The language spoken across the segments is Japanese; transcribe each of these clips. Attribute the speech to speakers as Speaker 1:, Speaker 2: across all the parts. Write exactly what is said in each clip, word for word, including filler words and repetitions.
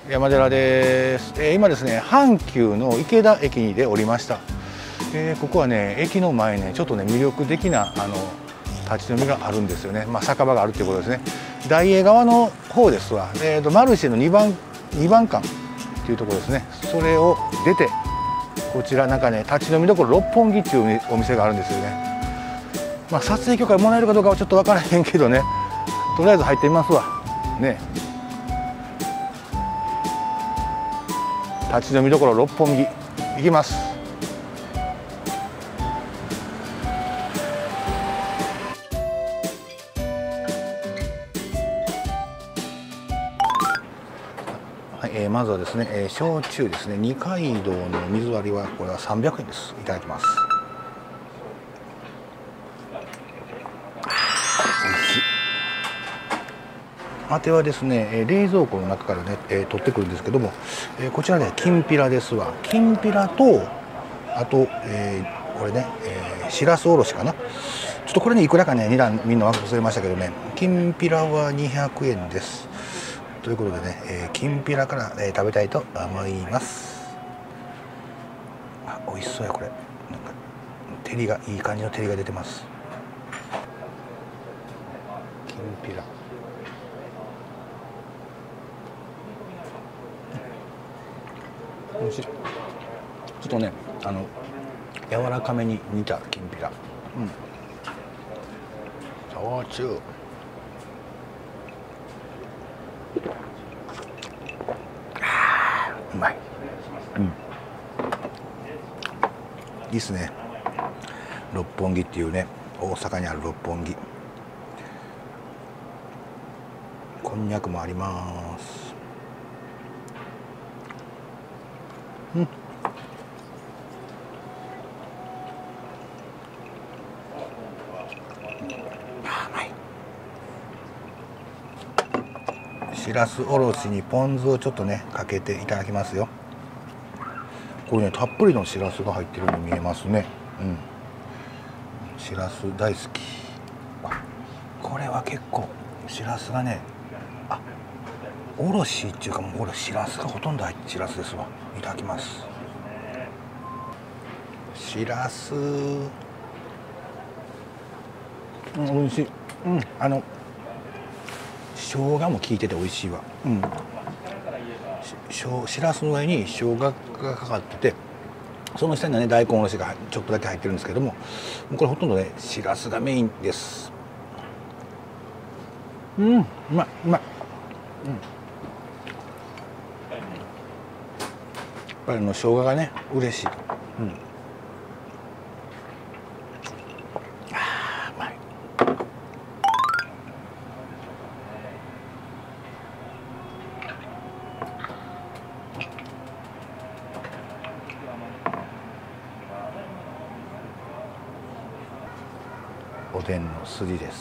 Speaker 1: 山寺です。えー、今ですね、阪急の池田駅にで降りました。えー、ここはね、駅の前ね、ちょっとね、魅力的なあの立ち飲みがあるんですよね。まあ、酒場があるっていうことですね。大栄側の方ですわ。えーと、マルシェのにばんにばん館っていうところですね。それを出て、こちらなんかね、立ち飲みどころ六本木っていうお店があるんですよね。まあ、撮影許可もらえるかどうかはちょっとわからへんけどね。とりあえず入ってみますわ。ね。立ち飲みどころ六本木行きます。はい、えー、まずはですね、えー、焼酎ですね。二階堂の水割りはこれはさんびゃくえんです。いただきます。美味しい。あてはですね、えー、冷蔵庫の中からね、えー、取ってくるんですけども、えー、こちらね、きんぴらですわ。きんぴらとあと、えー、これね、えー、しらすおろしかな。ちょっとこれね、いくらかね、値段みんな忘れましたけどね、きんぴらはにひゃくえんです。ということでね、えー、きんぴらから、えー、食べたいと思います。あ、美味しそうやこれ。なんか照りがいい感じの照りが出てます。きんぴら。美味しい。ちょっとね、あの柔らかめに煮たきんぴら。うん。焼酎。うまい。うん。いいっすね。六本木っていうね、大阪にある六本木。こんにゃくもあります。うん。あ、うまい。しらすおろしにポン酢をちょっとねかけていただきますよ。これね、たっぷりのしらすが入ってるように見えますね。うん。しらす大好き。あ、これは結構しらすがね、あ、おろしっていうかもうこれしらすがほとんど入ってしらすですわ。いただきます。しらす、うん、美味しい。うん、あの生姜も効いてて美味しいわ。うん。し, しらすの上に生姜がかかってて、その下にはね大根おろしがちょっとだけ入ってるんですけども、もうこれほとんどねしらすがメインです。うん、うまいうまい。うん。やっぱりの生姜がね嬉しい。うん。あー、うまい。おでんの筋です。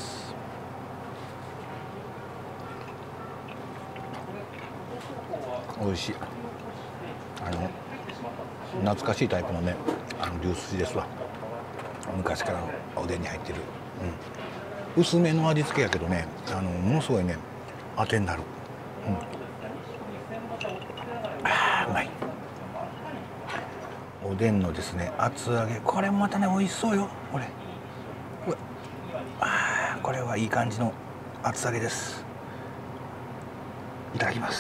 Speaker 1: 美味しい。あの懐かしいタイプのね、あの牛すじですわ。昔からのおでんに入ってる。うん、薄めの味付けやけどね、あのものすごいね当てになる。うん、あー、うまい。おでんのですね厚揚げ、これもまたね美味しそうよ。これこれ、あー、これはいい感じの厚揚げです。いただきます。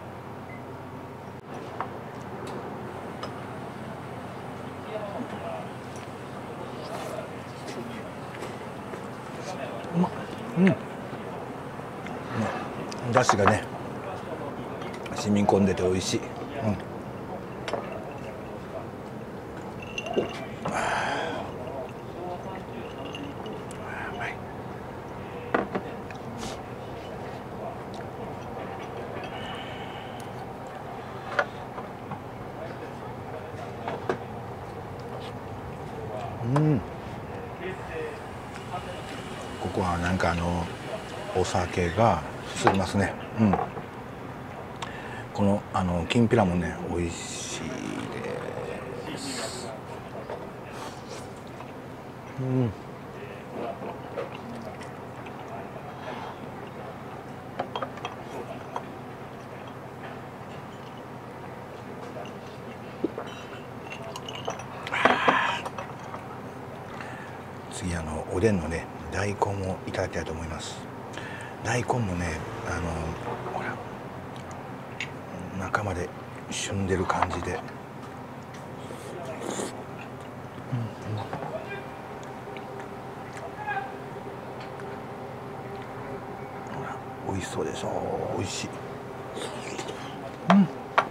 Speaker 1: うまっ。うん。だしがね染み込んでて美味しい。うん。うん。ここはなんかあのお酒が進みますね。うん。このあのきんぴらもね美味しいです。うん。 次あのおでんのね大根をいただきたいと思います。大根もねあのほら中まで旬でる感じで、うんうん、ほら美味しそうでしょ。美味しい。うん。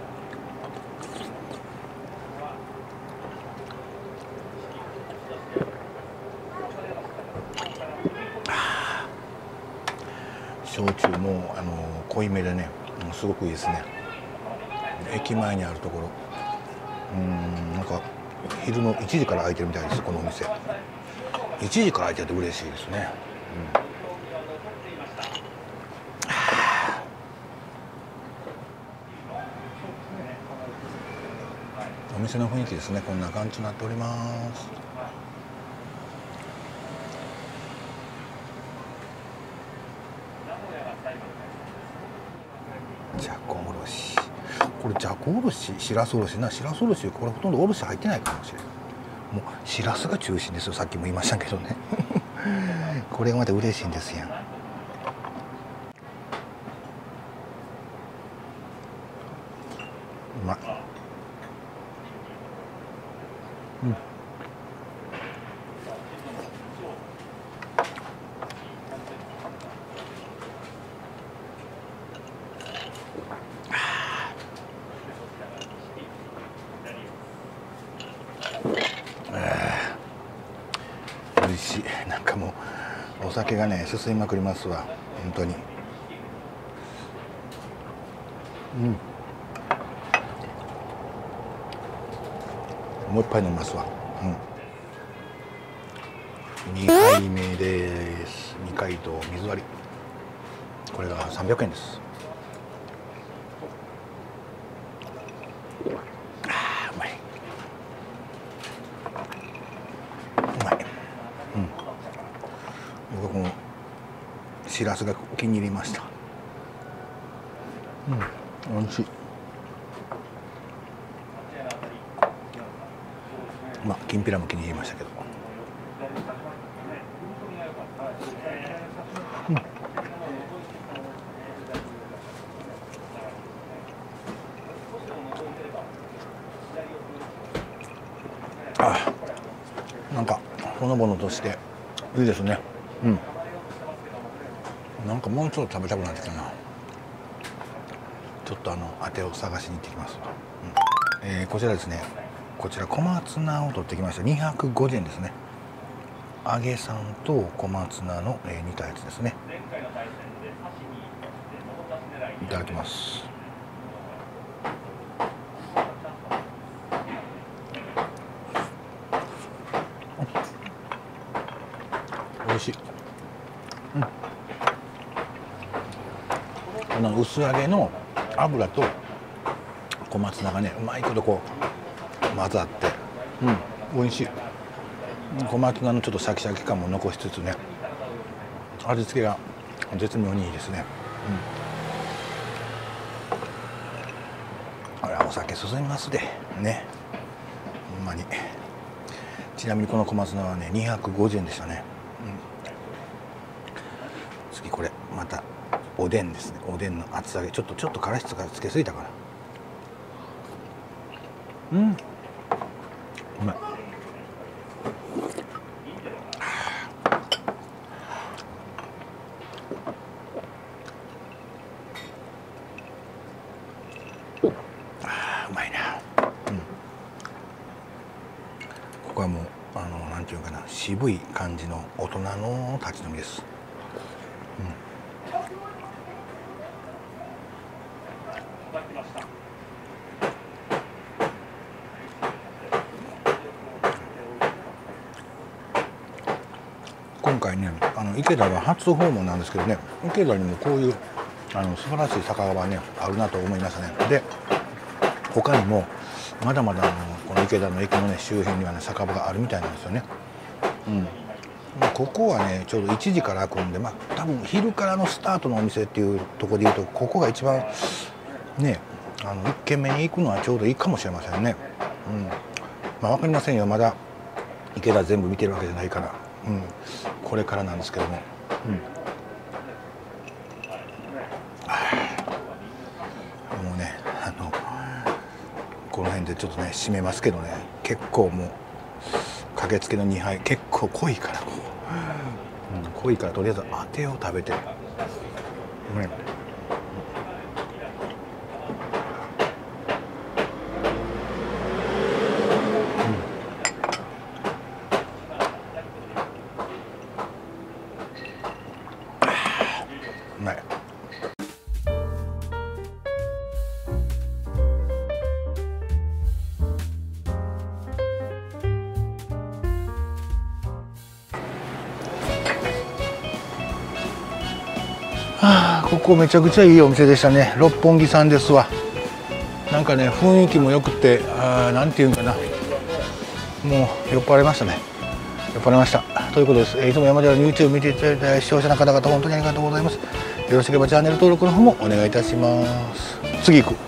Speaker 1: 焼酎もあの濃いめでね、すごくいいですね。駅前にあるところ、うん、なんか昼のいちじから開いてるみたいです。このお店いちじから開いてると嬉しいですね。うん、お店の雰囲気ですね。こんな感じになっております。じゃこおろし、これじゃこおろし、しらすおろしな、しらすおろし、これほとんどおろし入ってないかもしれない。もうしらすが中心ですよ。さっきも言いましたけどねこれがまた嬉しいんですやん。うまい。うん。美味しい。なんかもうお酒がね進みまくりますわ本当に。うん。もう一杯飲みますわ。うん。にかいめです。にかいと水割り。これがさんびゃくえんです。あーうまい。うまい。うん。僕はこのしらすがお気に入りました。うん、美味しい。まあきんぴらも気に入りましたけど。うん。あ、なんかほのぼのとしていいですね。うん。なんかもうちょっと食べたくなってきたな。ちょっとあの当てを探しに行ってきます。うん、えー、こちらですね。こちら小松菜を取ってきました。にひゃくごじゅうえんですね。揚げさんと小松菜の、えー、煮たやつですね。いただきます。美味しい。うん。この薄揚げの油と小松菜がねうまいことこう混ざって、うん、美味しい。小松菜のちょっとシャキシャキ感も残しつつね、味付けが絶妙にいいですね。うん、あらお酒進みますでね、ほんまに。ちなみにこの小松菜はねにひゃくごじゅうえんでしたね。うん、次これまたおでんですね。おでんの厚揚げ、ちょっとちょっと辛子がつけすぎたかな。うん、うまい。あーうまいな。うん、ここはもうあのなんていうかな、渋い感じの大人の立ち飲みです。うん、今回ねあの池田は初訪問なんですけどね、池田にもこういうあの素晴らしい酒場はねあるなと思いましたね。で他にもまだまだあのこの池田の駅のね周辺にはね酒場があるみたいなんですよね。うん、ここはねちょうどいちじから開くんで、まあ多分昼からのスタートのお店っていうところでいうとここが一番ねあのいっ軒目に行くのはちょうどいいかもしれませんね。うん、まあ分かりませんよ、まだ池田全部見てるわけじゃないから。 うん、これからなんですけども、うん、もうねあのこの辺でちょっとね締めますけどね、結構もうかけつけのにはい結構濃いからこう、うん、濃いからとりあえずあてを食べて、ね、うまい。はあ、ここめちゃくちゃいいお店でしたね。六本木さんですわ。なんかね雰囲気も良くて、あーなんていうんかな、もう酔っ払いましたね。酔っ払いましたということです。いつも山寺の YouTube 見ていただいた視聴者の方々本当にありがとうございます。よろしければチャンネル登録の方もお願いいたします。次行く。